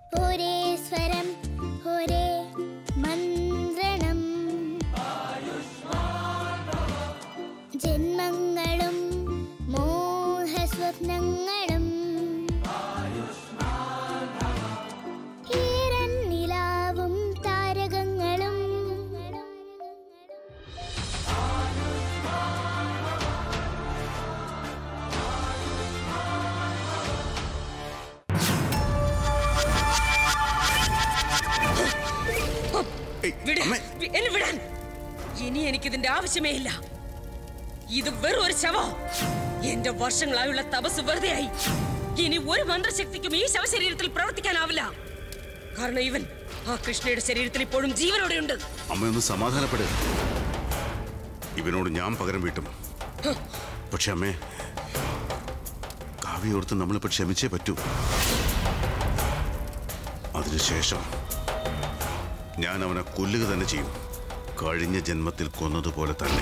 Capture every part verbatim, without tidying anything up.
ഒരേ സ്വരം ഒരേ മന്ത്രണം ജന്മങ്ങളും മോഹസ്വപ്നങ്ങളും ഈരൻ നിലാവും താരകങ്ങളും ഇനി എനിക്കിതിന്റെ ആവശ്യമേ ഇല്ല. ഇത് വെറും ഒരു ശവം. എന്റെ വർഷങ്ങളായുള്ള തപസ് വെറുതെയായി. ഇനി ഒരു മന്ത്രശക്തിക്കും ഈ ശവശരീരത്തിൽ പ്രവർത്തിക്കാനാവില്ല. കാരണം ഇവൻ ആ കൃഷ്ണയുടെ ശരീരത്തിൽ ഇപ്പോഴും ജീവനോടെയുണ്ട്. അമ്മയൊന്ന് സമാധാനപ്പെടുക. ഇവനോട് ഞാൻ പകരം വീട്ടും. പക്ഷെ അമ്മേ, കാവ്യോർത്ത് നമ്മളിപ്പോ ക്ഷമിച്ചേ പറ്റൂ. അതിനുശേഷം ഞാൻ അവനെ കൊല്ലുക തന്നെ ചെയ്യും. കഴിഞ്ഞ ജന്മത്തിൽ കൊന്നതുപോലെ തന്നെ.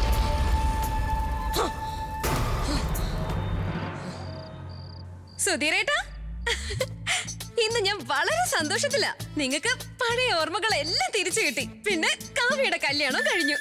സുധീരേട്ടാ, ഇന്ന് ഞാൻ വളരെ സന്തോഷത്തില. നിങ്ങൾക്ക് പഴയ ഓർമ്മകളെല്ലാം തിരിച്ചു കിട്ടി. പിന്നെ കാവ്യയുടെ കല്യാണം കഴിഞ്ഞു.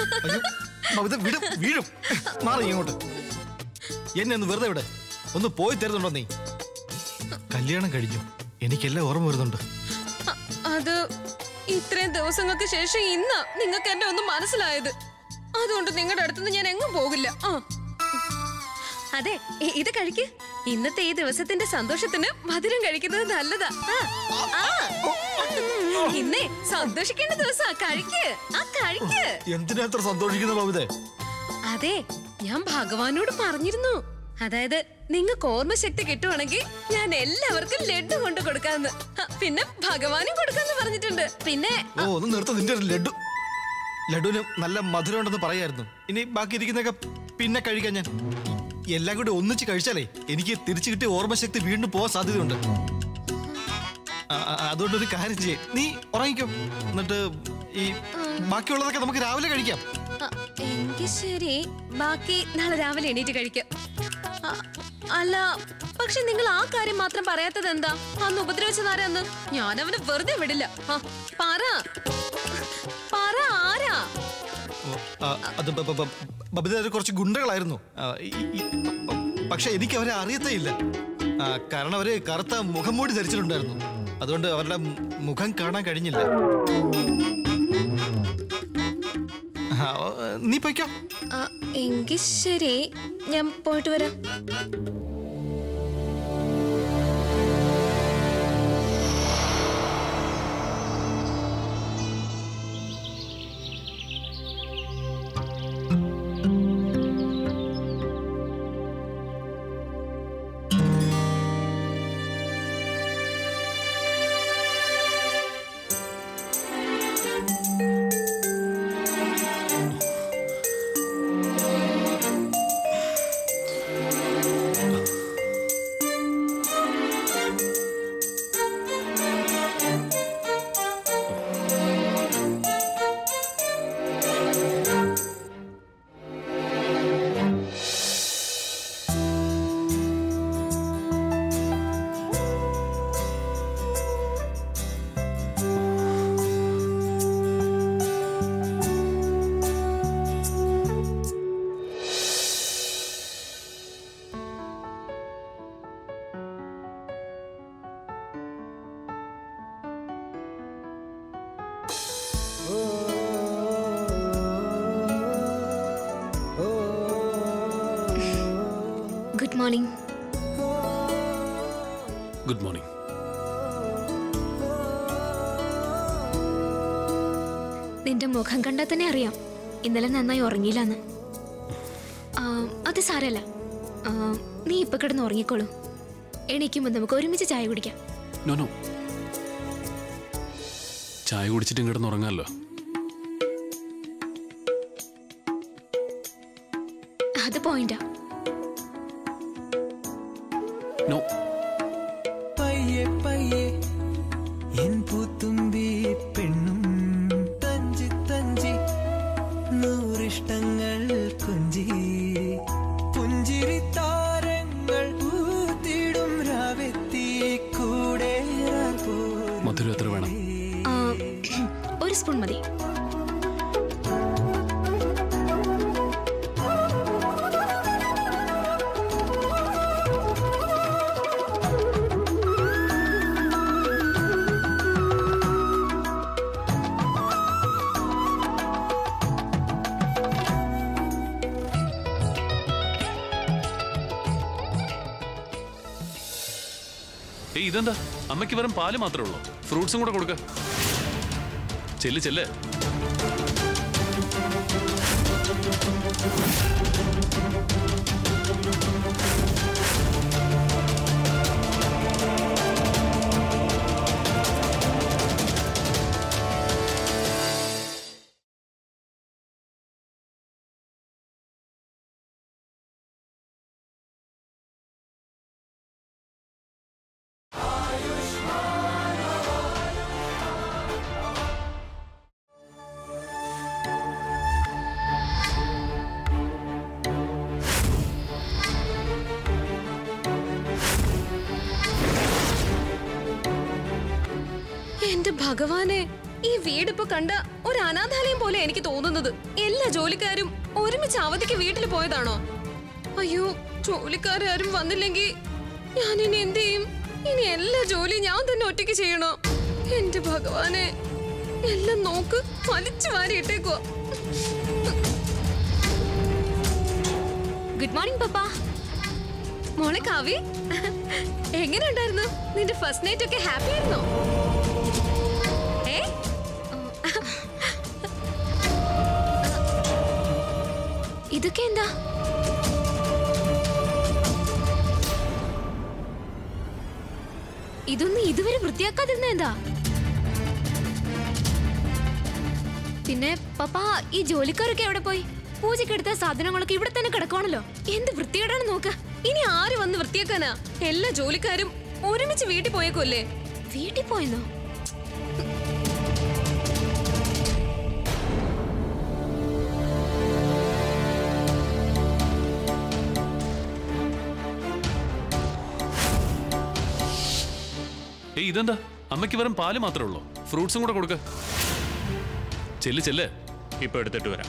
വീഴും മാറി ഇങ്ങോട്ട്. എന്നെ ഒന്ന് വെറുതെ ഇവിടെ ഒന്ന് പോയി തരുന്നുണ്ടോ നീ? കല്യാണം കഴിഞ്ഞു, എനിക്കെല്ലാം ഓർമ്മ വരുന്നുണ്ട്. അത് ഇത്രയും ദിവസങ്ങൾക്ക് ശേഷം ഇന്നാ നിങ്ങൾക്ക് എന്നെ ഒന്ന് മനസ്സിലായത്. അതുകൊണ്ട് നിങ്ങളുടെ അടുത്തുനിന്ന് ഞാൻ എങ്ങും പോകില്ല. ആ അതെ, ഇത് കഴിക്ക്. ഇന്നത്തെ ഈ ദിവസത്തിന്റെ സന്തോഷത്തിന് മധുരം കഴിക്കുന്നത് നല്ലതാ. ഇന്നേ സന്തോഷിക്കേണ്ട ദിവസാ. കഴിക്ക്, ആ കഴിക്ക്. എന്തിനാ അത്ര സന്തോഷിക്കുന്ന ബാബുദേ? അതെ, ഞാൻ ഭഗവാനോട് പറഞ്ഞിരുന്നു. അതായത് നിങ്ങൾക്ക് ഓർമ്മശക്തി കിട്ടുവാണെങ്കിൽ ഞാൻ എല്ലാവർക്കും ലഡ്ഡു കൊണ്ട് കൊടുക്കാന്ന്. പിന്നെ ഭഗവാനും കൊടുക്കാന്ന് പറഞ്ഞിട്ടുണ്ട്. പിന്നെ ഓ ഒന്ന് നിർത്ത. നിന്റെ ലഡ്ഡു ലഡുവിന് നല്ല മധുരം ഉണ്ടെന്ന് പറയായിരുന്നു. ഇനി ബാക്കി ഇരിക്കുന്നൊക്കെ പിന്നെ കഴിക്കാൻ. ഞാൻ എല്ലാം കൂടി ഒന്നിച്ച് കഴിച്ചാലേ എനിക്ക് തിരിച്ചു കിട്ടിയ ഓർമ്മശക്തി വീണ്ടും പോകാൻ സാധ്യതയുണ്ട്. അതുകൊണ്ടൊരു കാര്യം ചെയ്യേ, നീ ഉറങ്ങിക്കും. എന്നിട്ട് ഈ ബാക്കിയുള്ളതൊക്കെ നമുക്ക് രാവിലെ കഴിക്കാം. എങ്കിൽ ശരി, ബാക്കി നാളെ രാവിലെ എണീറ്റ് കഴിക്കാം. അല്ല, പക്ഷെ നിങ്ങൾ ആ കാര്യം മാത്രം പറയാത്തത് എന്താ? അന്ന് ഉപദ്രവിച്ചതാരാന്ന്? ഞാൻ അവനെ വെറുതെ വിടില്ല. പറ പറ ആരാ? അത് ബബിത കുറച്ച് ഗുണ്ടകളായിരുന്നു. പക്ഷെ എനിക്ക് അവരെ അറിയത്തേ ഇല്ല. കാരണം അവര് കറുത്ത മുഖം മൂടി ധരിച്ചിട്ടുണ്ടായിരുന്നു. അതുകൊണ്ട് അവരുടെ മുഖം കാണാൻ കഴിഞ്ഞില്ല. നീ പോയിക്കോ. എങ്കിൽ ശരി, ഞാൻ പോയിട്ട് വരാം. Good morning. Good morning. നിന്റെ മുഖം കണ്ടാൽ തന്നെ അറിയാം ഇന്നലെ നന്നായി ഉറങ്ങിയില്ലെന്ന്. അത് സാരല്ല, നീ ഇപ്പൊ കിടന്ന് ഉറങ്ങിക്കോളൂ. എണീക്കുമ്പോൾ നമുക്ക് ഒരുമിച്ച് ചായ കുടിക്കാം. നോ നോ, ചായ കുടിച്ചിട്ടും കിടന്ന് ഉറങ്ങാമല്ലോ. അത് പോയിന്റാ. നോ. പയ്യെ പയ്യെ എൻ പൂത്തുമ്പി പെണ്ണും തഞ്ചി തഞ്ചി നൂറിഷ്ടങ്ങൾ കൊഞ്ചി പുഞ്ചിരി താരങ്ങൾ പൂത്തിടും രാവെത്തി കൂടെ പോ ഒരു സ്പൂൺ മതി. ഏയ് ഇതെന്താ? അമ്മയ്ക്ക് വെറും പാല് മാത്രമേ ഉള്ളൂ. ഫ്രൂട്ട്സും കൂടെ കൊടുക്ക. ചെല്ല് ചെല്ല്. എന്റെ ഭഗവാനെ, ഈ വീടിപ്പോ കണ്ട ഒരു അനാഥാലയം പോലെ എനിക്ക് തോന്നുന്നത്. എല്ലാ ജോലിക്കാരും ഒരുമിച്ച് അവധിക്ക് വീട്ടിൽ പോയതാണോ? അയ്യോ, ജോലിക്കാരും വന്നില്ലെങ്കിൽ ഞാൻ ഇനി എന്ത് ചെയ്യും? ഇനി എല്ലാ ജോലിയും ഞാൻ തന്നെ ഒറ്റയ്ക്ക് ചെയ്യണോ? എന്റെ ഭഗവാനെ, എല്ലാം നോക്ക് വലിച്ചു വാരി ഇട്ടേക്കോ. ഗുഡ് മോർണിംഗ് പപ്പാ. മോളെ കാവി, എങ്ങനെ ഉണ്ടായിരുന്നു നിന്റെ ഫസ്റ്റ് നൈറ്റ്? ഒക്കെ ഹാപ്പി ആയിരുന്നോ? ഇതൊക്കെ എന്താ? ഇതൊന്നും ഇതുവരെ വൃത്തിയാക്കാതിരുന്ന എന്താ? പിന്നെ പപ്പ, ഈ ജോലിക്കാരൊക്കെ എവിടെ പോയി? പൂജക്കെടുത്ത സാധനങ്ങളൊക്കെ ഇവിടെ തന്നെ കിടക്കുവാണല്ലോ. എന്ത് വൃത്തികേടാണ് നോക്ക. ഇനി ആര് വന്ന് വൃത്തിയാക്കാനാ? എല്ലാ ജോലിക്കാരും ഒരുമിച്ച് വീട്ടിൽ പോയേക്കോല്ലേ? വീട്ടിൽ പോയെന്നോ? ഏയ് ഇതെന്താ? അമ്മയ്ക്ക് വെറും പാല് മാത്രമേ ഉള്ളൂ. ഫ്രൂട്ട്സും കൂടെ കൊടുക്ക. ചെല്ല് ചെല്ല്. ഇപ്പൊ എടുത്തിട്ട് വരാം.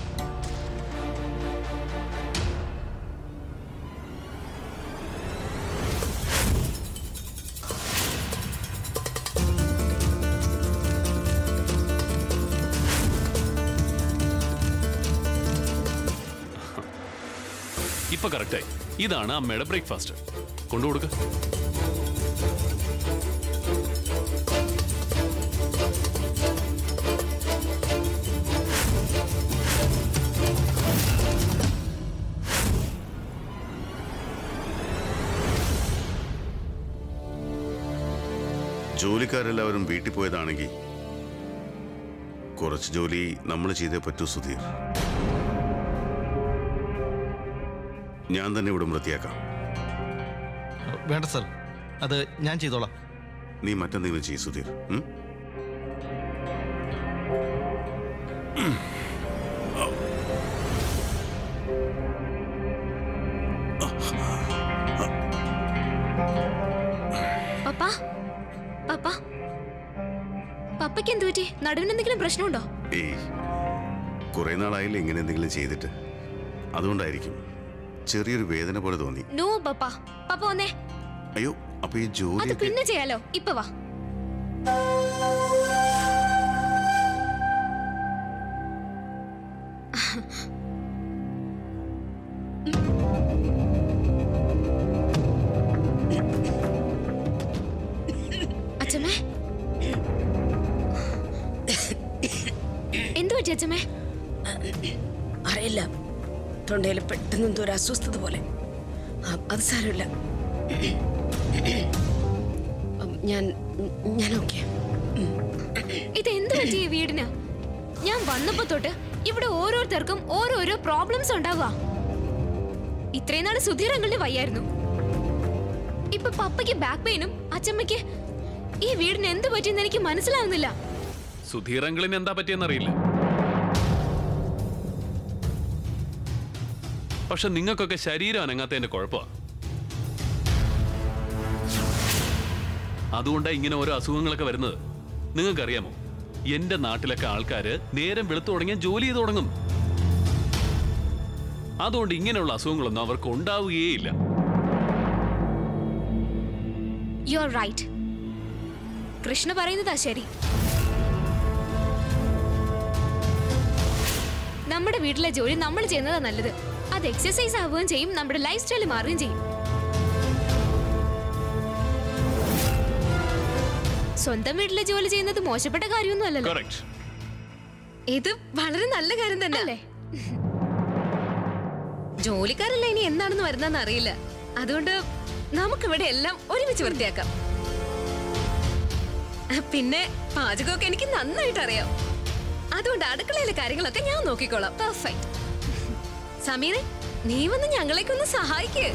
ഇപ്പൊ കറക്റ്റായി. ഇതാണ് അമ്മയുടെ ബ്രേക്ക്ഫാസ്റ്റ്. കൊണ്ടുകൊടുക്ക. ജോലിക്കാരെല്ലാവരും വീട്ടിൽ പോയതാണെങ്കിൽ കുറച്ച് ജോലി നമ്മൾ ചെയ്തേ പറ്റൂ സുധീർ. ഞാൻ തന്നെ ഇവിടെ വൃത്തിയാക്കാം. വേണ്ട സർ, അത് ഞാൻ ചെയ്തോളാം. നീ മറ്റെന്തെങ്കിലും ചെയ്യ് സുധീർ. പപ്പാ, പപ്പാ, പപ്പയ്ക്ക് എന്ത് പറ്റി? നടുവിന് എന്തെങ്കിലും പ്രശ്നമുണ്ടോ? ഏയ്, കുറെ നാളായില്ലേ ഇങ്ങനെ എന്തെങ്കിലും ചെയ്തിട്ട്. അതുകൊണ്ടായിരിക്കും ചെറിയൊരു വേദന പോലെ തോന്നി. നോ പപ്പാ, പപ്പ വന്നേ. അയ്യോ, അപ്പൊ ഈ ജോലി അത് പിന്നെ ചെയ്യാലോ. ഇപ്പൊ വാ. അച്ഛമ്മേ, എന്തു പറ്റി അച്ഛമ്മേ? അറിയില്ല, തൊണ്ടയിൽ പെട്ടെന്ന് എന്തോ ഒരു അസ്വസ്ഥത പോലെ. അത് സാരമില്ല, ഞാൻ ഞാൻ ഓക്കെ. ഇതെന്ത് പറ്റി ഈ വീടിന്? ഞാൻ വന്നപ്പോ തൊട്ട് ഇവിടെ ഓരോരുത്തർക്കും ഓരോരോ പ്രോബ്ലംസ് ഉണ്ടാവുക. ഇത്രയും നാള് സുധീർ അങ്കിളിന് വയ്യായിരുന്നു, ഇപ്പൊ പപ്പയ്ക്ക് ബാക്ക് പെയിനും അച്ഛമ്മയ്ക്ക്. ഈ വീടിന് എന്ത് പറ്റിയെന്ന് എനിക്ക് മനസ്സിലാവുന്നില്ല. സുധീർ അങ്കിളിന് എന്താ പറ്റിയെന്നറിയില്ല. പക്ഷെ നിങ്ങൾക്കൊക്കെ ശരീരം അനങ്ങാത്തതിന്റെ കുഴപ്പമാണ്. അതുകൊണ്ടാണ് ഇങ്ങനെ ഓരോ അസുഖങ്ങളൊക്കെ വരുന്നത്. നിങ്ങൾക്കറിയാമോ, എന്റെ നാട്ടിലൊക്കെ ആൾക്കാര് നേരം വെളുത്തു തുടങ്ങിയാൽ ജോലി ചെയ്ത് തുടങ്ങും. അതുകൊണ്ട് ഇങ്ങനെയുള്ള അസുഖങ്ങളൊന്നും അവർക്ക് ഉണ്ടാവുകയേയില്ല. You are right. കൃഷ്ണ പറയുന്നതാ ശരി. നമ്മുടെ വീട്ടിലെ ജോലി നമ്മൾ ചെയ്യുന്നതാ നല്ലത്. അത് എക്സസൈസ് ആവുകയും ചെയ്യും, നമ്മുടെ ലൈഫ് സ്റ്റൈൽ മാറുകയും ചെയ്യും. സ്വന്തം വീട്ടിലെ ജോലി ചെയ്യുന്നത് മോശപ്പെട്ട കാര്യമൊന്നും അല്ലല്ലോ. ഇത് വളരെ നല്ല കാര്യം തന്നെ അല്ലേ? ജോലിക്കാരല്ല ഇനി എന്താണെന്ന് വരുന്നതെന്ന് അറിയില്ല. അതുകൊണ്ട് നമുക്കിവിടെ എല്ലാം ഒരുമിച്ച് വൃത്തിയാക്കാം. പിന്നെ പാചകമൊക്കെ എനിക്ക് നന്നായിട്ട് അറിയാം. അതുകൊണ്ട് അടുക്കളയിലെ കാര്യങ്ങളൊക്കെ ഞാൻ നോക്കിക്കോളാം. പെർഫെക്റ്റ്. സമീറെ, നീ വന്ന് ഞങ്ങളേക്കൊന്ന് സഹായിക്ക്.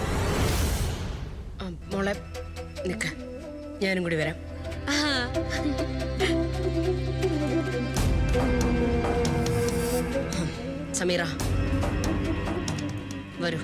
മോളെ നിക്ക്, ഞാനും കൂടി വരാം. സമീറ വരൂ.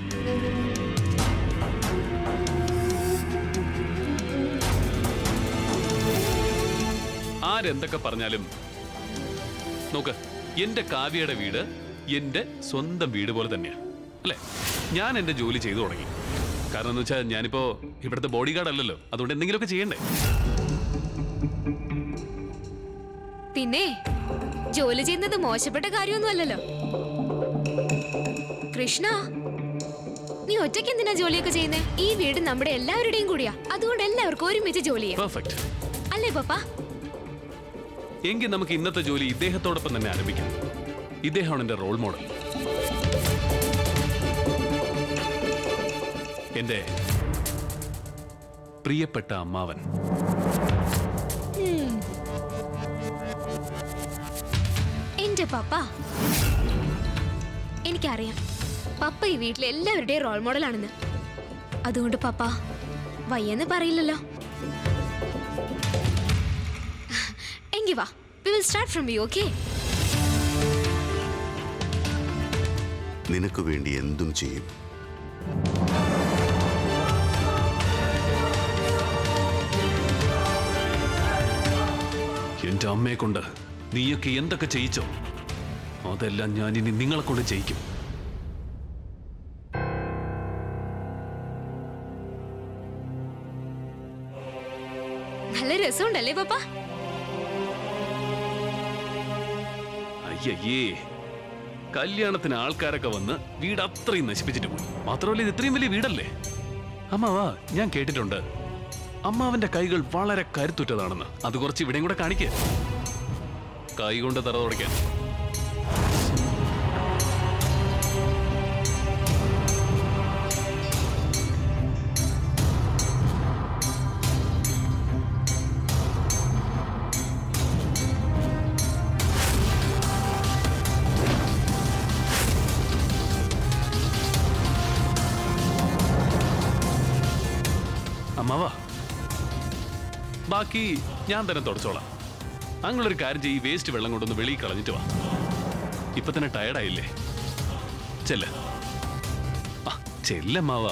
ആരെന്തൊക്കെ പറഞ്ഞാലും നോക്ക്, എന്റെ കാവ്യയുടെ വീട് എന്റെ സ്വന്തം വീട് പോലെ തന്നെയാ അല്ലേ? ഞാൻ എന്റെ ജോലി ചെയ്തു തുടങ്ങി. കാരണം എന്ന് വെച്ചാൽ ഞാനിപ്പോ ഇവിടുത്തെ ബോഡി ഗാർഡ് അല്ലല്ലോ. അതുകൊണ്ട് എന്തെങ്കിലുമൊക്കെ ചെയ്യണ്ടേ? പിന്നെ ജോലി ചെയ്യുന്നത് മോശപ്പെട്ട കാര്യമൊന്നും അല്ലല്ലോ. കൃഷ്ണ, നീ ഒറ്റയ്ക്ക് എന്തിനാ ജോലിയൊക്കെ ചെയ്യുന്നേ? ഈ വീട് നമ്മുടെ എല്ലാവരുടെയും കൂടിയാ. അതുകൊണ്ട് എല്ലാവർക്കും ഒരുമിച്ച് ജോലി ചെയ്യാം. പെർഫെക്റ്റ് അല്ലേ പപ്പ? എങ്കിൽ നമുക്ക് ഇന്നത്തെ ജോലി ഇദ്ദേഹത്തോടൊപ്പം തന്നെ ആരംഭിക്കാം. ഇദ്ദേഹമാണ് എന്റെ റോൾ മോഡൽ, എന്റെ പ്രിയപ്പെട്ട അമ്മാവൻ. എന്റെ പപ്പ, എനിക്കറിയാം പപ്പ ഈ വീട്ടിലെ എല്ലാവരുടെയും റോൾ മോഡലാണെന്ന്. അതുകൊണ്ട് പപ്പ വയ്യെന്ന് പറയില്ലല്ലോ. എങ്കിൽ വാ, we will start from you, okay? നിനക്ക് വേണ്ടി എന്തും ചെയ്യും. എന്റെ അമ്മയെ കൊണ്ട് നീയൊക്കെ എന്തൊക്കെ ചെയ്യിച്ചോ അതെല്ലാം ഞാൻ ഇനി നിങ്ങളെ കൊണ്ട് ചെയ്യിക്കും. നല്ല രസമുണ്ടല്ലേ പപ്പ? അയ്യേ, കല്യാണത്തിന് ആൾക്കാരൊക്കെ വന്ന് വീട് അത്രയും നശിപ്പിച്ചിട്ട് പോയി. മാത്രമല്ല ഇത് ഇത്രയും വലിയ വീടല്ലേ. അമ്മാവാ, ഞാൻ കേട്ടിട്ടുണ്ട് അമ്മാവന്റെ കൈകൾ വളരെ കരുത്തുറ്റതാണെന്ന്. അത് കുറച്ച് ഇവിടെയും കൂടെ കാണിക്കുക. കൈ കൊണ്ട് തറ തുടയ്ക്കാൻ. അമ്മാവാ, ബാക്കി ഞാൻ തന്നെ തുടച്ചോളാം. അങ്ങനൊരു കാര്യം ചെയ്യ്, വേസ്റ്റ് വെള്ളം കൊണ്ടൊന്ന് വെളിയിൽ കളഞ്ഞിട്ട് വാ. ഇപ്പൊ തന്നെ ടയർഡായില്ലേ? ചെല്ല ചെല്ലമ്മാവാ.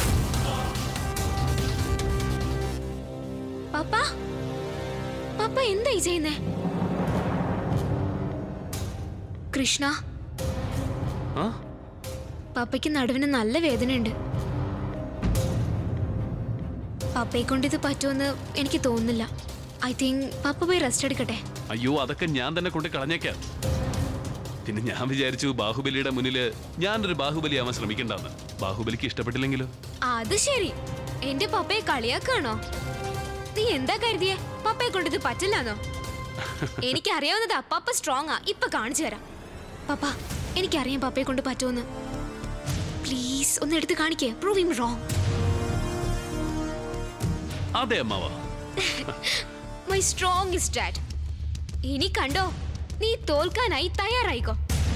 പപ്പ, പപ്പ എന്തായി ചെയ്യുന്നേ? കൃഷ്ണ, പപ്പയ്ക്ക് നടുവിന് നല്ല വേദനയുണ്ട്. പപ്പയെ കൊണ്ട് ഇത് പറ്റുമെന്ന് എനിക്ക് തോന്നുന്നില്ല. ഐ തിങ്ക് പപ്പ പോയി റെസ്റ്റ് എടുക്കട്ടെ. അയ്യോ, അതൊക്കെ ഞാൻ തന്നെ കൊണ്ട് കളഞ്ഞേക്കാം. പിന്നെ ഞാൻ വിചാരിച്ചു ബാഹുബലിയുടെ മുന്നില് ഞാനൊരു ബാഹുബലി ആവാൻ ശ്രമിക്കണ്ടെന്ന്. ബാഹുബലിക്ക് ഇഷ്ടപ്പെട്ടില്ലെങ്കിലോ? അത് ശരി, എന്റെ പപ്പയെ കളിയാക്കാണോ? നീ എന്താ കരുതിയേ? പപ്പയെ കൊണ്ട് ഇത് പറ്റില്ലാന്നോ? എനിക്കറിയാവുന്നതാ, പപ്പ സ്ട്രോങ് ആ. ഇപ്പൊ കാണിച്ചു തരാം. പപ്പ, എനിക്കറിയാം പപ്പയെ കൊണ്ട് പറ്റുമെന്ന്. പ്ലീസ് ഒന്ന് എടുത്ത് കാണിക്കേ. Prove him wrong. അതെ അമ്മാവാ. My strongest dad. ഇനി കണ്ടോ, നീ തോൽക്കാനായി തയ്യാറായിക്കോ.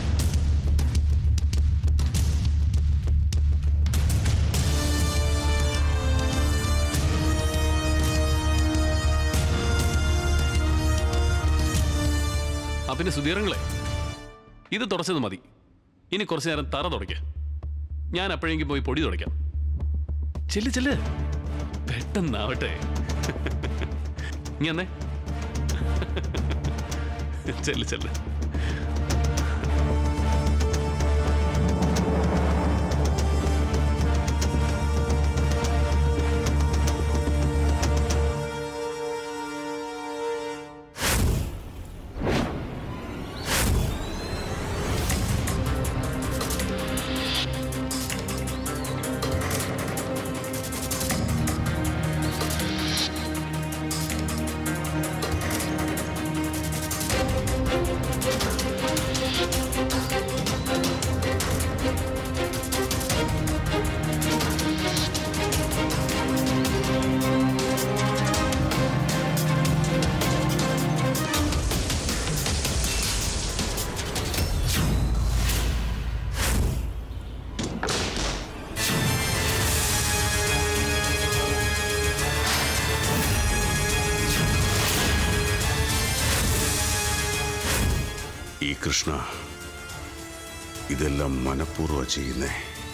പിന്നെ സുധീറങ്ങളെ, ഇത് തുടച്ചത് മതി. ഇനി കുറച്ചു നേരം തറ തുടയ്ക്ക. ഞാൻ അപ്പോഴെങ്കിൽ പോയി പൊടി തുടയ്ക്കാം. ചെല്ല് ചെല്ല്, പെട്ടെന്നാവട്ടെ. ഇങ്ങനെ ചെല്ല് ചെല്ല്. ഈ കൃഷ്ണ ഇതെല്ലാം മനഃപൂർവ്വം ചെയ്യുന്നേ.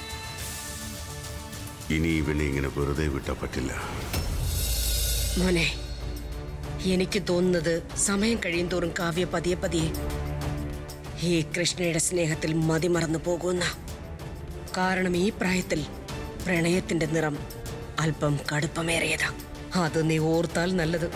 ഇനി ഇവനെ ഇങ്ങനെ വെറുതെ വിട്ടാ പറ്റില്ല. മോനെ, എനിക്ക് തോന്നുന്നത് സമയം കഴിയും തോറും കാവ്യ പതിയെ പതിയെ ഈ കൃഷ്ണയുടെ സ്നേഹത്തിൽ മതിമറന്നു പോകുന്ന. കാരണം ഈ പ്രായത്തിൽ പ്രണയത്തിന്റെ നിറം അല്പം കടുപ്പമേറിയതാ. അത് നീ ഓർത്താൽ നല്ലത്.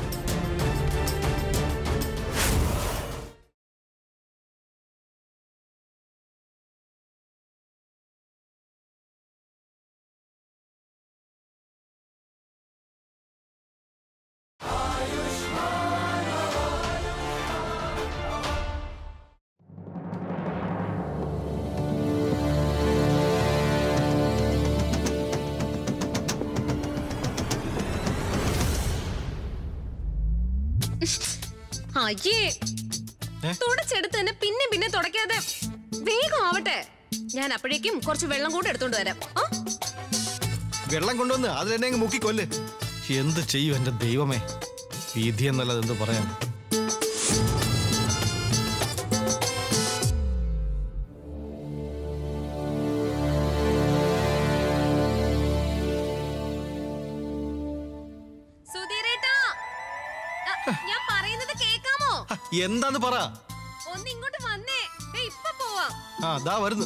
അയ്യേ, തുടച്ചെടുത്ത് തന്നെ പിന്നെ പിന്നെ തുടയ്ക്കാതെ വേഗം ആവട്ടെ. ഞാൻ അപ്പോഴേക്കും കുറച്ച് വെള്ളം കൂടെ എടുത്തോണ്ട് വരാം. വെള്ളം കൊണ്ടുവന്ന് അതിലെന്നെ അങ്ങ് മുക്കിക്കൊല്ല്. എന്ത് ചെയ്യും എന്റെ ദൈവമേ, വിധി എന്നല്ലത് എന്ത് പറയാൻ. ഞാൻ പറയുന്നത് കേക്കാമോ? എന്താന്ന് പറ. ഒന്ന് ഇങ്ങോട്ട് വന്നേ, ഇപ്പൊ പോവാം. ആ ദാ വരുന്നു.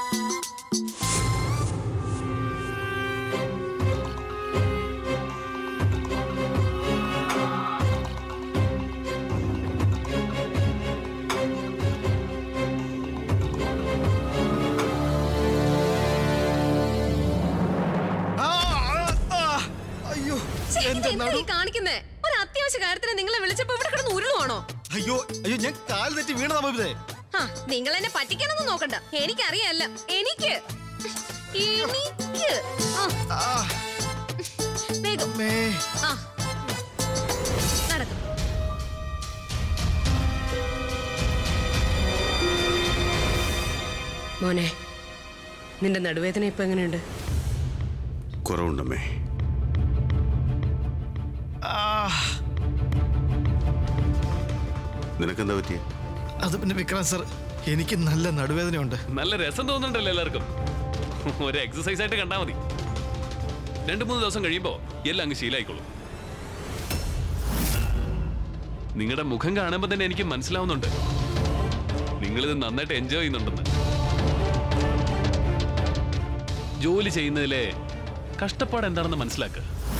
കാണിക്കുന്നേ ഒരു അത്യാവശ്യ കാര്യത്തിന് നിങ്ങളെ വിളിച്ചപ്പോ ഇവിടെ കിടന്ന് ഉരുളുവാണോ? അയ്യോ അയ്യോ, ഞാൻ കാൽ തെറ്റി വീണതാ ബബിതേ. ആ, നിങ്ങൾ എന്നെ പറ്റിക്കണമെന്ന് നോക്കണ്ട. എനിക്കറിയാല്ല. എനിക്ക് എനിക്ക് വേഗം ആ നടക്കും. മോനെ, നിന്റെ നടുവേദന ഇപ്പൊ എങ്ങനെയുണ്ട്? കുറവുണ്ടമ്മേ. നിനക്കെന്താ പറ്റിയ? അത് പിന്നെ വിക്രാന്ത് സർ, എനിക്ക് നല്ല നടുവേദനയുണ്ട്. നല്ല രസം തോന്നുന്നുണ്ടല്ലോ എല്ലാവർക്കും. ഒരു എക്സസൈസ് ആയിട്ട് കണ്ടാ മതി. രണ്ടു മൂന്ന് ദിവസം കഴിയുമ്പോ എല്ലാം അങ്ങ് ശീലായിക്കോളും. നിങ്ങളുടെ മുഖം കാണുമ്പോ തന്നെ എനിക്ക് മനസ്സിലാവുന്നുണ്ട് നിങ്ങളിത് നന്നായിട്ട് എൻജോയ് ചെയ്യുന്നുണ്ടെന്ന്. ജോലി ചെയ്യുന്നതിലെ കഷ്ടപ്പാട് എന്താണെന്ന് മനസ്സിലാക്കുക.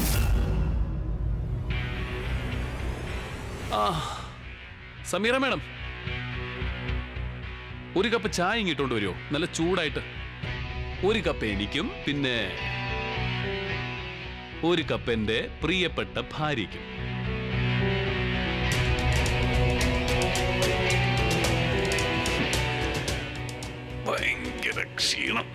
ആ സമീറ മാഡം, ഒരു കപ്പ് ചായ ഇങ്ങിട്ടോണ്ട് വരുമോ? നല്ല ചൂടായിട്ട്. ഒരു കപ്പ് എനിക്കും പിന്നെ ഒരു കപ്പ് എന്റെ പ്രിയപ്പെട്ട ഭാര്യയ്ക്കും. ഭയങ്കര ക്ഷീണം.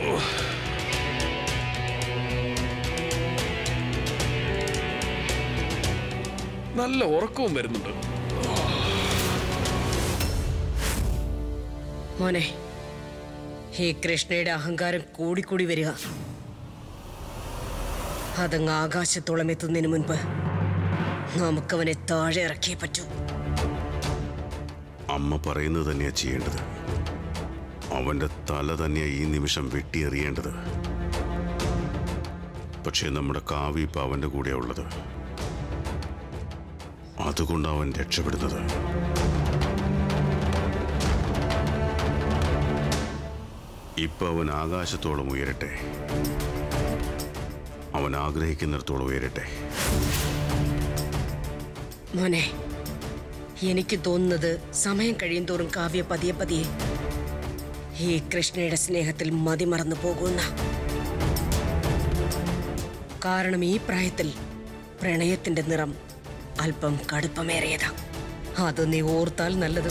നല്ല ഉറക്കവും വരുന്നുണ്ട്. മോനെ, ഈ കൃഷ്ണയുടെ അഹങ്കാരം കൂടിക്കൂടി വരിക. അതങ്ങ് ആകാശത്തോളം എത്തുന്നതിന് മുൻപ് നമുക്കവനെ താഴെ ഇറക്കിയേ പറ്റൂ. അമ്മ പറയുന്നത് തന്നെയാ ചെയ്യേണ്ടത്. അവന്റെ തല തന്നെയാ ഈ നിമിഷം വെട്ടിയെറിയേണ്ടത്. പക്ഷേ നമ്മുടെ കാവ്യ ഇപ്പൊ അവന്റെ കൂടെയാ ഉള്ളത്. അതുകൊണ്ട് അവൻ രക്ഷപ്പെടുന്നത്. ഇപ്പൊ അവൻ ആകാശത്തോളം ഉയരട്ടെ, അവൻ ആഗ്രഹിക്കുന്നിടത്തോളം ഉയരട്ടെ. മോനെ, എനിക്ക് തോന്നുന്നത് സമയം കഴിയും തോറും കാവ്യ പതിയെ പതിയെ ഈ കൃഷ്ണയുടെ സ്നേഹത്തിൽ മതിമറന്നു പോകുന്ന. കാരണം ഈ പ്രായത്തിൽ പ്രണയത്തിന്റെ നിറം അല്പം കടുപ്പമേറിയതാ. അത് നീ ഓർത്താൽ നല്ലത്.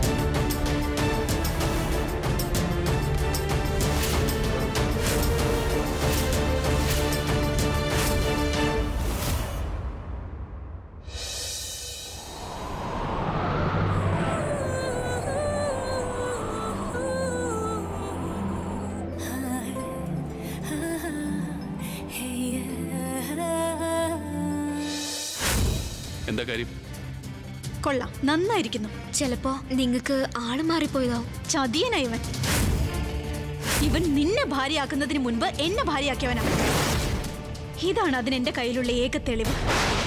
എന്താ കാര്യം? കൊള്ളാം, നന്നായിരിക്കുന്നു. ചിലപ്പോ നിങ്ങക്ക് ആള് മാറിപ്പോയതാവും. ചതിയനാ ഇവൻ. ഇവൻ നിന്നെ ഭാര്യയാക്കുന്നതിന് മുൻപ് എന്നെ ഭാര്യയാക്കിയവനാ. ഇതാണ് അതിന് എന്റെ കയ്യിലുള്ള ഏക തെളിവ്.